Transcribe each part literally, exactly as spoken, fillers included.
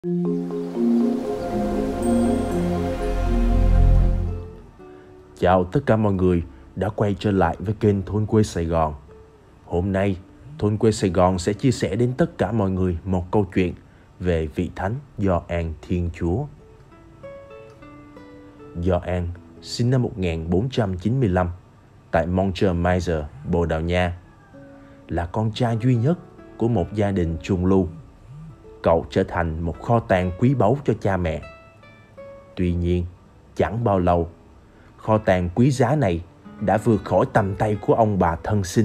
Chào tất cả mọi người đã quay trở lại với kênh Thôn Quê Sài Gòn. Hôm nay, Thôn Quê Sài Gòn sẽ chia sẻ đến tất cả mọi người một câu chuyện về vị thánh Gioan Thiên Chúa. Gioan sinh năm một nghìn bốn trăm chín mươi lăm tại Montreal, Bồ Đào Nha. Là con trai duy nhất của một gia đình trung lưu. Cậu trở thành một kho tàng quý báu cho cha mẹ. Tuy nhiên, chẳng bao lâu, kho tàng quý giá này đã vượt khỏi tầm tay của ông bà thân sinh.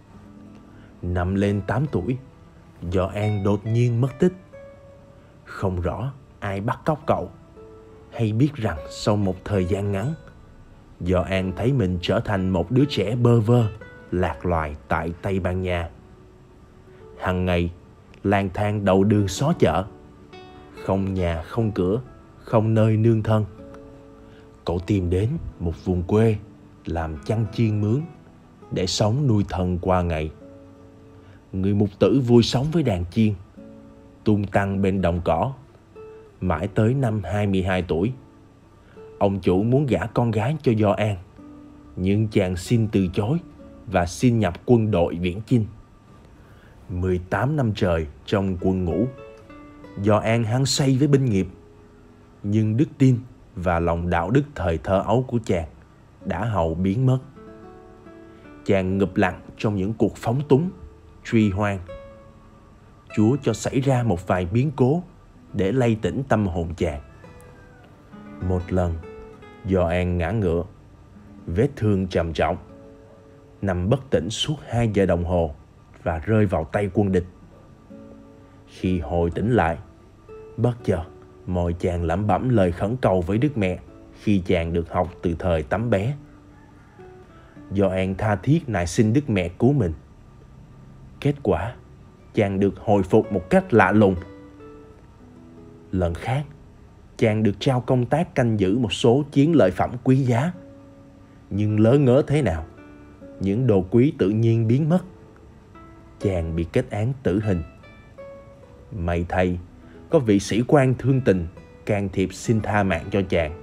Năm lên tám tuổi, Gioan đột nhiên mất tích. Không rõ ai bắt cóc cậu, hay biết rằng sau một thời gian ngắn, Gioan thấy mình trở thành một đứa trẻ bơ vơ, lạc loài tại Tây Ban Nha. Hằng ngày, lang thang đầu đường xó chợ, không nhà không cửa, không nơi nương thân. Cậu tìm đến một vùng quê làm chăn chiên mướn để sống nuôi thân qua ngày. Người mục tử vui sống với đàn chiên, tung tăng bên đồng cỏ. Mãi tới năm hai mươi hai tuổi, ông chủ muốn gả con gái cho Gioan, nhưng chàng xin từ chối và xin nhập quân đội viễn chinh. mười tám năm trời trong quân ngũ, Gioan hăng say với binh nghiệp, nhưng đức tin và lòng đạo đức thời thơ ấu của chàng đã hầu biến mất. Chàng ngụp lặn trong những cuộc phóng túng, truy hoang. Chúa cho xảy ra một vài biến cố để lay tỉnh tâm hồn chàng. Một lần, Gioan ngã ngựa, vết thương trầm trọng, nằm bất tỉnh suốt hai giờ đồng hồ và rơi vào tay quân địch. Khi hồi tỉnh lại, bất chợt môi chàng lẩm bẩm lời khẩn cầu với Đức Mẹ khi chàng được học từ thời tấm bé. Gioan tha thiết nài xin Đức Mẹ cứu mình. Kết quả, chàng được hồi phục một cách lạ lùng. Lần khác, chàng được trao công tác canh giữ một số chiến lợi phẩm quý giá. Nhưng lỡ ngớ thế nào, những đồ quý tự nhiên biến mất. Chàng bị kết án tử hình. May thay, có vị sĩ quan thương tình can thiệp xin tha mạng cho chàng.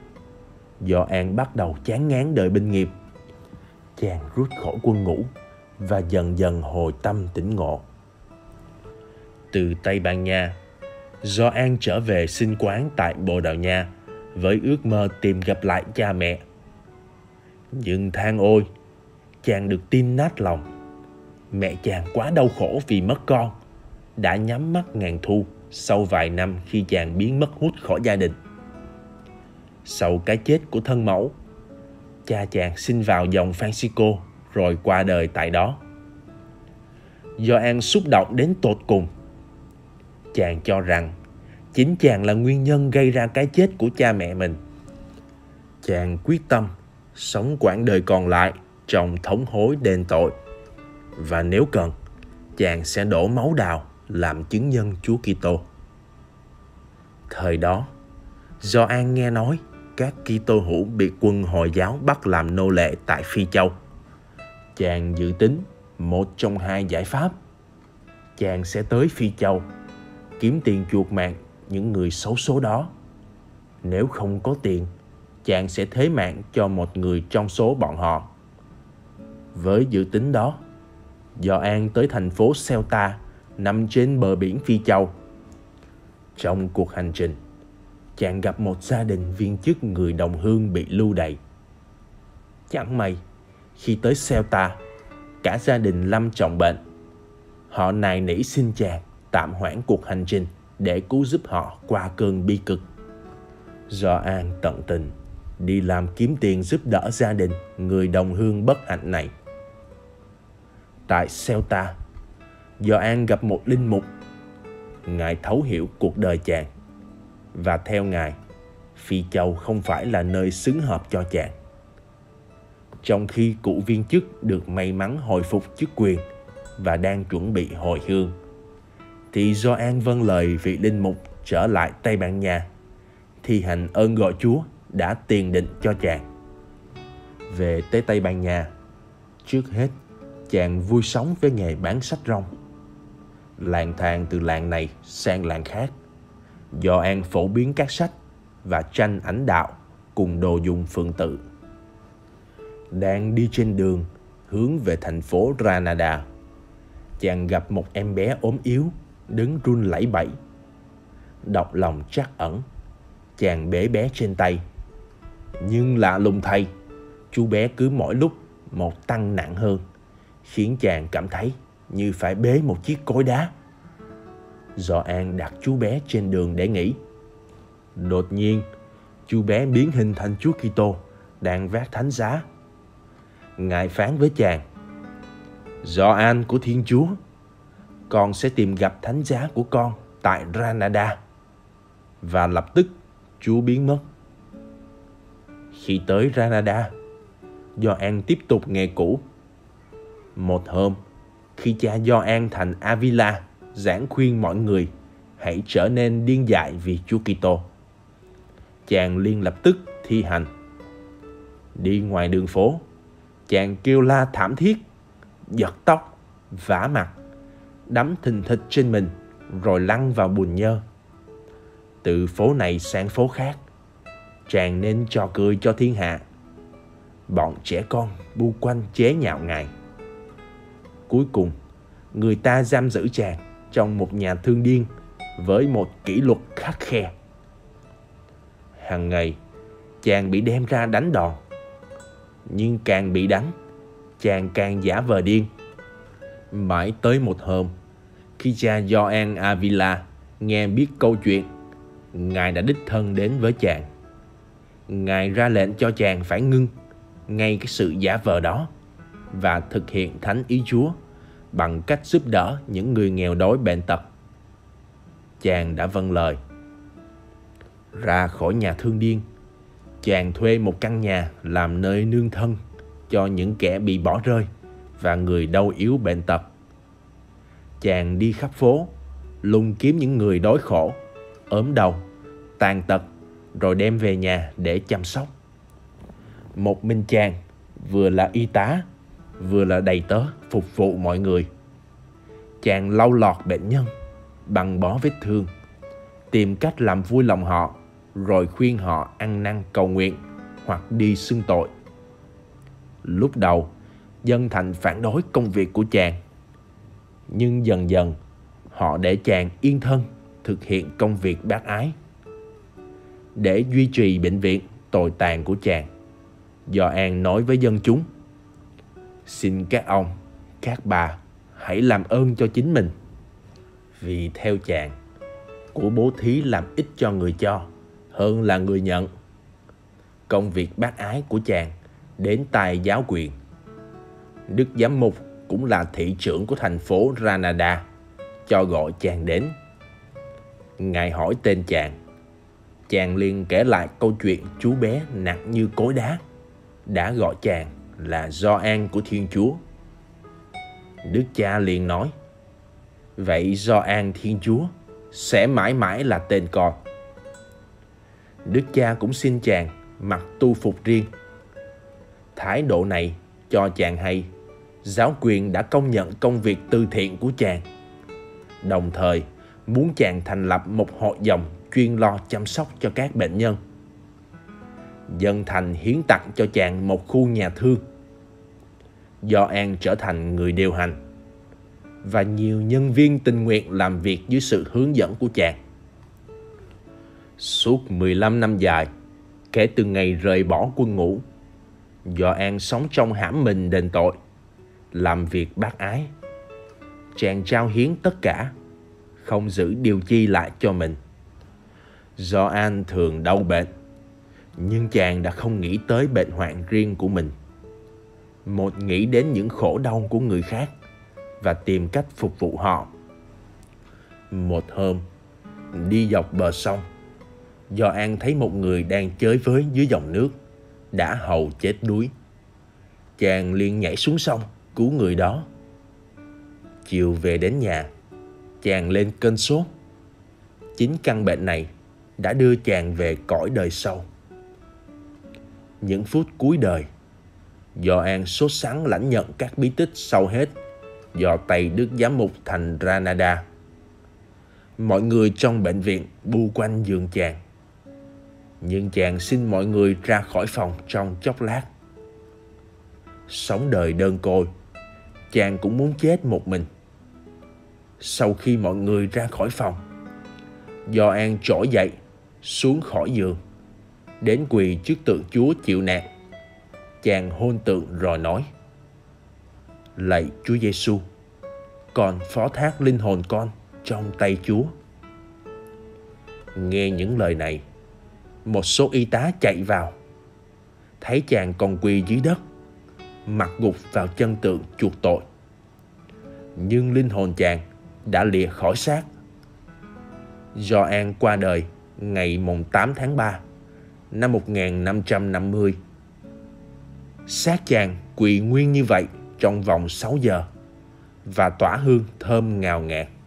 Gioan bắt đầu chán ngán đời binh nghiệp. Chàng rút khỏi quân ngũ và dần dần hồi tâm tỉnh ngộ. Từ Tây Ban Nha, Gioan trở về sinh quán tại Bồ Đào Nha với ước mơ tìm gặp lại cha mẹ. Nhưng than ôi, chàng được tin nát lòng. Mẹ chàng quá đau khổ vì mất con, đã nhắm mắt ngàn thu sau vài năm khi chàng biến mất hút khỏi gia đình. Sau cái chết của thân mẫu, cha chàng sinh vào dòng Francisco rồi qua đời tại đó. Gioan xúc động đến tột cùng. Chàng cho rằng chính chàng là nguyên nhân gây ra cái chết của cha mẹ mình. Chàng quyết tâm sống quãng đời còn lại trong thống hối đền tội, và nếu cần, chàng sẽ đổ máu đào làm chứng nhân Chúa Kitô. Thời đó, Gioan nghe nói các Kitô hữu bị quân Hồi giáo bắt làm nô lệ tại Phi Châu. Chàng dự tính một trong hai giải pháp. Chàng sẽ tới Phi Châu, kiếm tiền chuộc mạng những người xấu số đó. Nếu không có tiền, chàng sẽ thế mạng cho một người trong số bọn họ. Với dự tính đó, Gioan tới thành phố Ceuta nằm trên bờ biển Phi Châu. Trong cuộc hành trình, chàng gặp một gia đình viên chức người đồng hương bị lưu đày. Chẳng may, khi tới Ceuta, cả gia đình lâm trọng bệnh. Họ nài nỉ xin chàng tạm hoãn cuộc hành trình để cứu giúp họ qua cơn bi cực. Gioan tận tình đi làm kiếm tiền giúp đỡ gia đình người đồng hương bất hạnh này. Tại Ceuta, Gioan gặp một linh mục. Ngài thấu hiểu cuộc đời chàng, và theo Ngài, Phi Châu không phải là nơi xứng hợp cho chàng. Trong khi cụ viên chức được may mắn hồi phục chức quyền và đang chuẩn bị hồi hương, thì Gioan vâng lời vị linh mục trở lại Tây Ban Nha, thi hành ơn gọi Chúa đã tiền định cho chàng. Về tới Tây Ban Nha, trước hết chàng vui sống với nghề bán sách rong. Lang thang từ làng này sang làng khác, Gioan phổ biến các sách và tranh ảnh đạo cùng đồ dùng phượng tự. Đang đi trên đường hướng về thành phố Granada, chàng gặp một em bé ốm yếu đứng run lẩy bẩy. Đọc lòng trắc ẩn, chàng bế bé trên tay. Nhưng lạ lùng thay, chú bé cứ mỗi lúc một tăng nặng hơn, khiến chàng cảm thấy như phải bế một chiếc cối đá. Gioan đặt chú bé trên đường để nghỉ. Đột nhiên, chú bé biến hình thành Chúa Kitô đang vác thánh giá. Ngài phán với chàng: Gioan của Thiên Chúa, con sẽ tìm gặp thánh giá của con tại Granada. Và lập tức Chúa biến mất. Khi tới Granada, Gioan tiếp tục nghề cũ. Một hôm, khi cha Gioan thành Avila giảng khuyên mọi người hãy trở nên điên dại vì Chúa Kitô, chàng liền lập tức thi hành. Đi ngoài đường phố, chàng kêu la thảm thiết, giật tóc, vả mặt, đấm thình thịch trên mình, rồi lăn vào bùn nhơ. Từ phố này sang phố khác, chàng nên trò cười cho thiên hạ. Bọn trẻ con bu quanh chế nhạo ngài. Cuối cùng, người ta giam giữ chàng trong một nhà thương điên với một kỷ luật khắt khe. Hàng ngày, chàng bị đem ra đánh đòn. Nhưng càng bị đánh, chàng càng giả vờ điên. Mãi tới một hôm, khi cha Gioan Avila nghe biết câu chuyện, ngài đã đích thân đến với chàng. Ngài ra lệnh cho chàng phải ngưng ngay cái sự giả vờ đó và thực hiện thánh ý Chúa bằng cách giúp đỡ những người nghèo đói bệnh tật. Chàng đã vâng lời. Ra khỏi nhà thương điên, chàng thuê một căn nhà làm nơi nương thân cho những kẻ bị bỏ rơi và người đau yếu bệnh tật. Chàng đi khắp phố, lùng kiếm những người đói khổ, ốm đau, tàn tật, rồi đem về nhà để chăm sóc. Một mình chàng vừa là y tá, vừa là đầy tớ phục vụ mọi người. Chàng lau lọt bệnh nhân, băng bó vết thương, tìm cách làm vui lòng họ, rồi khuyên họ ăn năn cầu nguyện hoặc đi xưng tội. Lúc đầu, dân thành phản đối công việc của chàng, nhưng dần dần họ để chàng yên thân thực hiện công việc bác ái. Để duy trì bệnh viện tồi tàn của chàng, Gioan nói với dân chúng: Xin các ông, các bà hãy làm ơn cho chính mình. Vì theo chàng, của bố thí làm ích cho người cho hơn là người nhận. Công việc bác ái của chàng đến tai giáo quyền. Đức giám mục cũng là thị trưởng của thành phố Granada cho gọi chàng đến. Ngài hỏi tên chàng. Chàng liền kể lại câu chuyện chú bé nặng như cối đá đã gọi chàng là Gioan của Thiên Chúa. Đức cha liền nói: Vậy Gioan Thiên Chúa sẽ mãi mãi là tên con. Đức cha cũng xin chàng mặc tu phục riêng. Thái độ này cho chàng hay giáo quyền đã công nhận công việc từ thiện của chàng, đồng thời muốn chàng thành lập một hội dòng chuyên lo chăm sóc cho các bệnh nhân. Dân thành hiến tặng cho chàng một khu nhà thương. Gioan trở thành người điều hành, và nhiều nhân viên tình nguyện làm việc dưới sự hướng dẫn của chàng. Suốt mười lăm năm dài, kể từ ngày rời bỏ quân ngũ, Gioan sống trong hãm mình đền tội, làm việc bác ái. Chàng trao hiến tất cả, không giữ điều chi lại cho mình. Gioan thường đau bệnh, nhưng chàng đã không nghĩ tới bệnh hoạn riêng của mình. Một nghĩ đến những khổ đau của người khác và tìm cách phục vụ họ. Một hôm, đi dọc bờ sông, Gioan thấy một người đang chới với dưới dòng nước, đã hầu chết đuối. Chàng liền nhảy xuống sông cứu người đó. Chiều về đến nhà, chàng lên cơn sốt. Chính căn bệnh này đã đưa chàng về cõi đời sau. Những phút cuối đời, Gioan sốt sắng lãnh nhận các bí tích sau hết do tay Đức giám mục thành Granada. Mọi người trong bệnh viện bu quanh giường chàng, nhưng chàng xin mọi người ra khỏi phòng trong chốc lát. Sống đời đơn côi, chàng cũng muốn chết một mình. Sau khi mọi người ra khỏi phòng, Gioan trỗi dậy, xuống khỏi giường, đến quỳ trước tượng Chúa chịu nạn. Chàng hôn tượng rồi nói: Lạy Chúa Giêsu, con phó thác linh hồn con trong tay Chúa. Nghe những lời này, một số y tá chạy vào, thấy chàng còn quỳ dưới đất, mặt gục vào chân tượng chuộc tội. Nhưng linh hồn chàng đã lìa khỏi xác. Gioan qua đời ngày mùng tám tháng ba năm một nghìn năm trăm năm mươi. Xác chàng quỳ nguyên như vậy trong vòng sáu giờ và tỏa hương thơm ngào ngạt.